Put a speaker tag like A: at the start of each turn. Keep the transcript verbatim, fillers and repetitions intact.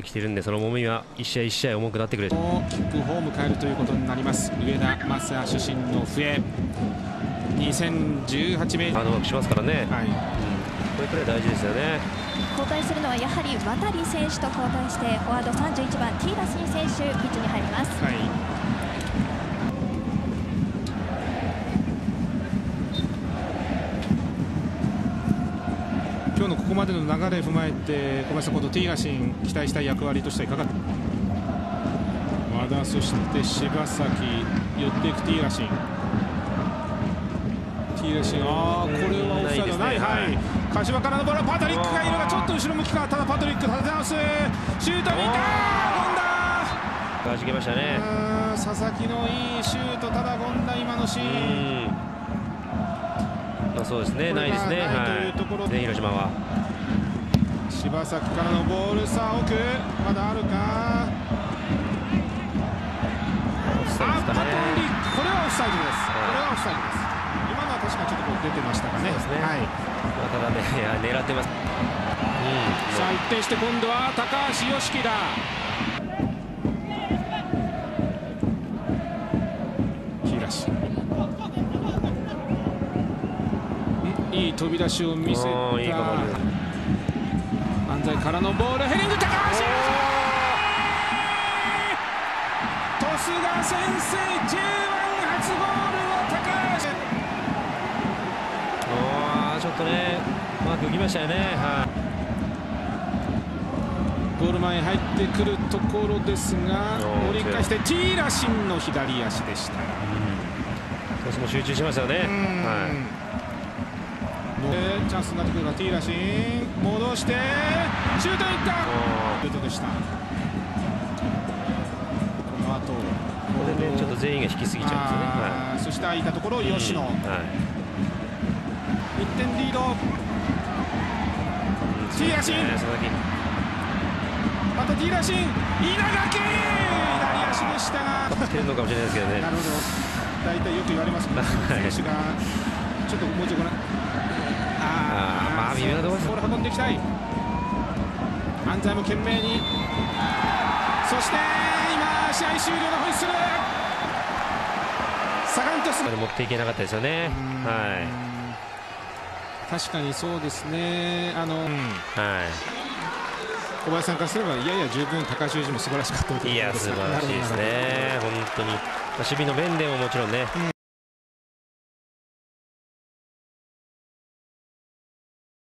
A: ってきてるんで、その重みは一試合一試合重くなってくれる。
B: キックフォーム変えるということになります。上田雅也出身の笛にせんじゅうはち名
A: ハードワークしますからね、
B: はい、うん、
A: これくらい大事ですよね。
C: 交代するのはやはり渡選手と交代して、フォワードさんじゅういちばんティーラシン選手ピッチに入ります。
B: はい、今日のここまでの流れを踏まえて、小林さん、このティーラシン期待したい役割としてはいかがですか。和田、そして柴崎、寄っていくティーラシン、ティーラシン、ああ、これはオフサイドない、はい、柏からのボールはパトリックがいるが、ちょっと後ろ向きか、ただパトリック立て直す、シュート見た、権田、
A: 弾けましたね。
B: 佐々木のいいシュート、ただ権田、今のシーン。
A: まあそうですね、ないですね、はい、ね、広島は
B: 柴崎からのボール、さあ奥、まだあるか、あ、パトリック、これはオフサイドです、これはオフサイドです。今のは確かちょっとこう出てましたかね。そうですね、はい、
A: まあ、ただね、いや狙ってます、うん、
B: さあ一転して今度は高橋良樹だ、東、いい飛び出しを見せた、いい安西からのボール、ヘディング、高橋、鳥栖が先制、ジェイワン 初ゴールは高橋。
A: ちょっとね、うまく浮きましたよね、はい、
B: ゴール前入ってくるところですが、折り返してティーラシンの左足でした。
A: 鳥栖も集中しましたよね、はい、
B: チャンスになってくるが、ティーラシン戻してシュートいった、シュートでした。この後
A: これでちょっと全員が引きすぎちゃうんですよね、はい、
B: そして空いたところ吉野、うん、はい、いってんリード、ティーラシン、またティーラシン、稲垣、左足でしたが
A: 蹴るのかもしれないですけどね。
B: なるほど、大体よく言われますけど、選手がちょっともうちょっとご覧、
A: ああ、まあ微妙なところです。
B: ボール運んでいきたい、安西も懸命に、そして今試合終了のホイッスル、サガン鳥栖ま
A: で持っていけなかったですよね、はい、
B: 確かにそうですね、あの、うん、はい、小林さんからすれば、いやいや、十分高橋祐二も素晴らしかったということです。
A: いや、素晴らしいですね、本当に、守備の面でももちろんね、うん、